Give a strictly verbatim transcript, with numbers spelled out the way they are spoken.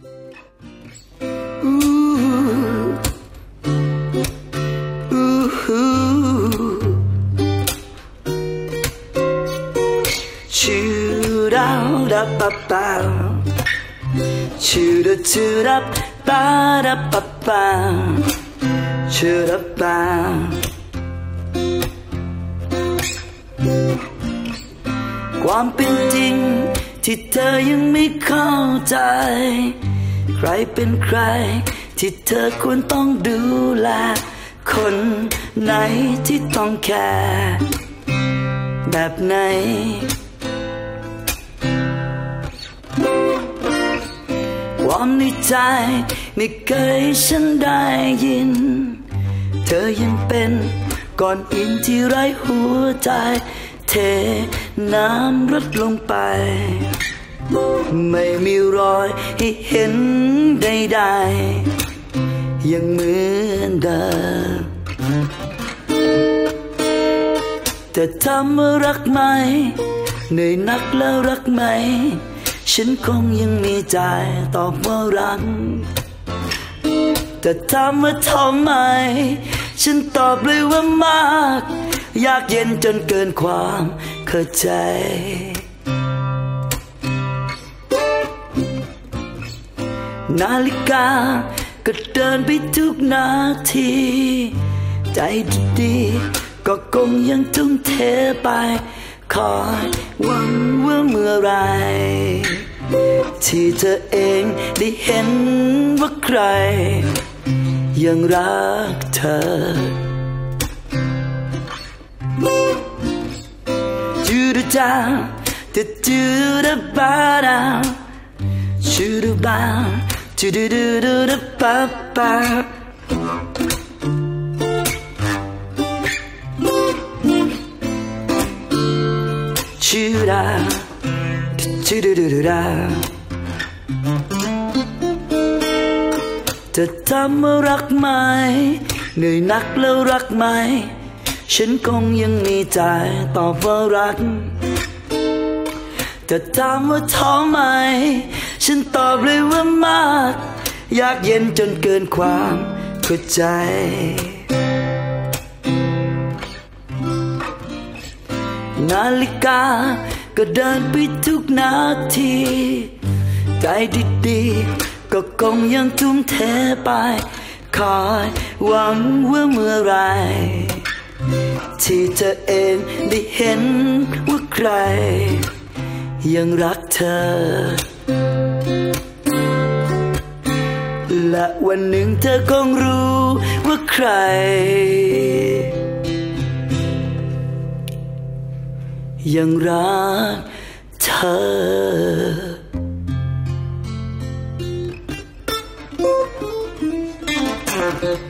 ความเป็นจริงที่เธอยังไม่เข้าใจใครเป็นใครที่เธอควรต้องดูแลคนไหนที่ต้องแคร์แบบไหนความในใจไม่เคยฉันได้ยินเธอยังเป็นก้อนหินที่ไร้หัวใจเทน้ำรดลงไปไม่มีรอยให้เห็นใดๆยังเหมือนเดิมแต่ทำว่ารักไหมเหนื่อยนักแล้วรักไหมฉันคงยังมีใจตอบว่ารักแต่ถามว่าทำไมฉันตอบเลยว่ามากยากเย็นจนเกินความเข้าใจนาฬิกาก็เดินไปทุกนาทีใจดีๆก็คงยังทุ่มเทไปคอยหวังว่าเมื่อไรที่เธอเองได้เห็นว่าใครยังรักเธอจูดจาจูจูดบาดาจูดบาจูดูดูดูดบาบาจูดาจูดูดูดูดาเธอทำว่ารักไหมเหนื่อยนักแล้วรักไหมฉันคงยังมีใจตอบว่ารักแต่ถามว่าท้อไหมฉันตอบเลยว่ามากยากเย็นจนเกินความเข้าใจนาฬิกาก็เดินไปทุกนาทีใจดีๆก็คงยังทุ่มเทไปคอยหวังว่าเมื่อไรที่เธอเองได้เห็นว่าใครยังรักเธอและวันหนึ่งเธอคงรู้ว่าใครยังรักเธอ